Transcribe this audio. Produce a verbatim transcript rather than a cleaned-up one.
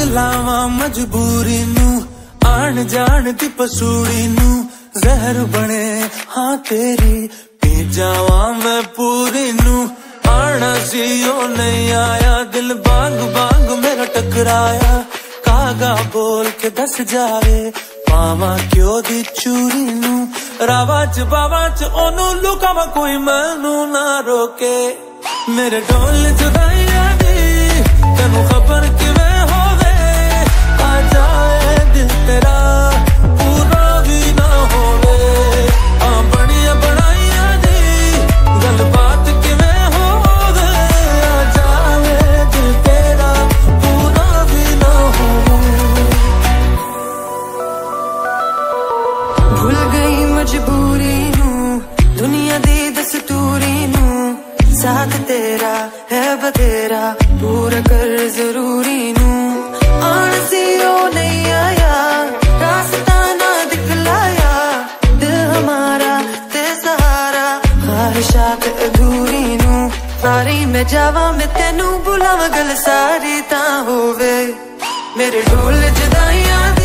भुलावा मजबूरी नू आन जान दी पसूड़ी नू जहर बने हाँ तेरी पी जावा मैं पूरी नू आना सी ओ नहीं आया दिल बांग बांग मेरा टकराया कागा बोल के दस जावे पावा क्यों दी चूरी नू रावा च बावा च ओनू लुकावा कोई मैनू ना रोके मेरे ढोल जुदाइया दी तेनू खबर किवें होवे आ जाए दिल तेरा पूरा भी ना होवे आ बनिया बनाइया दी गल बात किवें होवे आ जाए दिल तेरा पूरा भी ना होवे भूल गई मजबूरी नू दुनिया दी दस्तूरी नू साथ तेरा है बतेरा पूरा कर जरूरी नू आन सी ओ नहीं आया रास्ता ना दिखलाया दिल हमारा ते सहारा ख्वाहिशात अधूरी नू सारी मैं जावा मैं तेनू बुलावा गल सारी ता होवे मेरे ढोल जुदाइयां